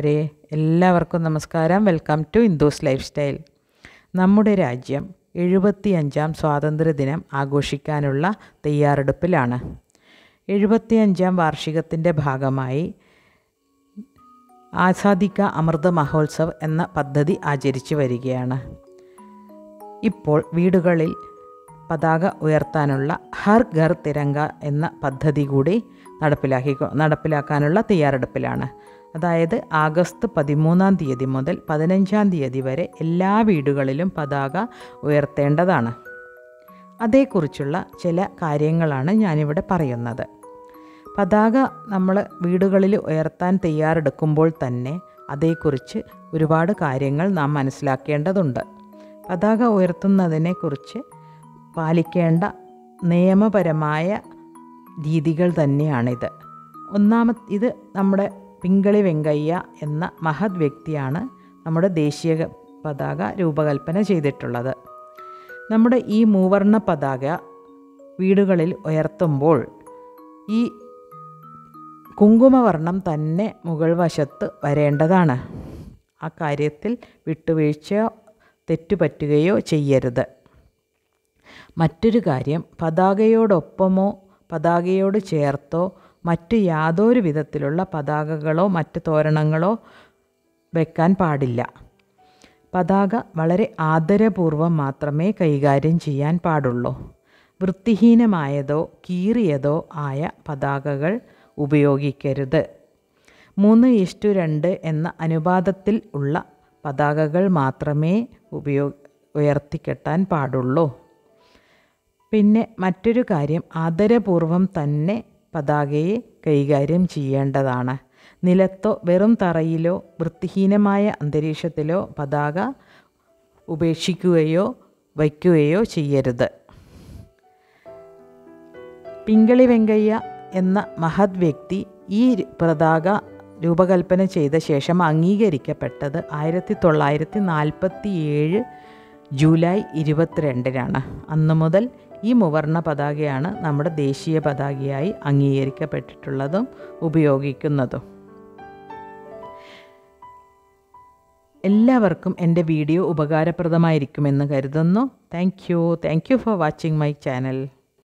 എല്ലാവർക്കും നമസ്കാരം. Welcome to Indu's lifestyle. നമ്മുടെ രാജ്യം 75ാം സ്വാതന്ത്ര്യദിനം ആഘോഷിക്കാനുള്ള തയ്യാറെടുപ്പിലാണ്. 75ാം വാർഷികത്തിൻ്റെ ഭാഗമായി ആസാദി കാ അമൃത് മഹോത്സവ് എന്ന പദ്ധതി ആചരിച്ചു വരികയാണ്. ഇപ്പോൾ വീടുകളിൽ പതാക ഉയർത്താനുള്ള ഹർ ഘർ തിരങ്ക എന്ന പദ്ധതി കൂടി നടപ്പിലാക്കാനുള്ള തയ്യാറെടുപ്പിലാണ്. അതായത് ആഗസ്റ്റ് 13-ാം തീയതി മുതൽ 15-ാം തീയതി വരെ എല്ലാ വീടുകളിലും പതാക ഉയർത്തേണ്ടതാണ്. അതേക്കുറിച്ചുള്ള ചില കാര്യങ്ങളാണ് ഞാനിവിടെ പറയുന്നത്. പതാക നമ്മൾ വീടുകളിൽ ഉയർത്താൻ തയ്യാറെടുക്കുമ്പോൾ തന്നെ അതേക്കുറിച്ച് ഒരുപാട് കാര്യങ്ങൾ നാം മനസ്സിലാക്കേണ്ടതുണ്ട്. പതാക ഉയർത്തുന്നതിനെക്കുറിച്ച് പാലിക്കേണ്ട നിയമപരമായ രീതികൾ തന്നെയാണിത്. ഇത് നമ്മുടെ പിങ്കളി വെങ്കയ്യ എന്ന മഹത് വ്യക്തിയാണ് നമ്മുടെ ദേശീയ പതാക രൂപകൽപ്പന ചെയ്തിട്ടുള്ളത്. നമ്മുടെ ഈ മൂവർണ്ണ പതാക വീടുകളിൽ ഉയർത്തുമ്പോൾ ഈ കുങ്കുമവർണ്ണം തന്നെ മുകൾ വശത്ത് വരേണ്ടതാണ്. ആ കാര്യത്തിൽ വിട്ടുവീഴ്ചയോ തെറ്റുപറ്റുകയോ ചെയ്യരുത്. മറ്റൊരു കാര്യം, പതാകയോടൊപ്പമോ പതാകയോട് ചേർത്തോ മറ്റു യാതൊരു വിധത്തിലുള്ള പതാകകളോ മറ്റ് തോരണങ്ങളോ വെക്കാൻ പാടില്ല. പതാക വളരെ ആദരപൂർവ്വം മാത്രമേ കൈകാര്യം ചെയ്യാൻ പാടുള്ളൂ. വൃത്തിഹീനമായതോ കീറിയതോ ആയ പതാകകൾ ഉപയോഗിക്കരുത്. 3:2 എന്ന അനുപാതത്തിൽ ഉള്ള പതാകകൾ മാത്രമേ ഉയർത്തിക്കെട്ടാൻ പാടുള്ളൂ. പിന്നെ മറ്റൊരു കാര്യം, ആദരപൂർവ്വം തന്നെ പതാകയെ കൈകാര്യം ചെയ്യേണ്ടതാണ്. നിലത്തോ വെറും തറയിലോ വൃത്തിഹീനമായ അന്തരീക്ഷത്തിലോ പതാക ഉപേക്ഷിക്കുകയോ വയ്ക്കുകയോ ചെയ്യരുത്. പിങ്കളി വെങ്കയ്യ എന്ന മഹത് വ്യക്തി ഈ പതാക രൂപകൽപ്പന ചെയ്ത ശേഷം അംഗീകരിക്കപ്പെട്ടത് 1947 ജൂലൈ 22-നാണ്. അന്നു മുതൽ ഈ മൂവർണ്ണ പതാകയാണ് നമ്മുടെ ദേശീയ പതാകയായി അംഗീകരിക്കപ്പെട്ടിട്ടുള്ളതും ഉപയോഗിക്കുന്നതും. എല്ലാവർക്കും എൻ്റെ വീഡിയോ ഉപകാരപ്രദമായിരിക്കുമെന്ന് കരുതുന്നു. Thank you for watching my channel.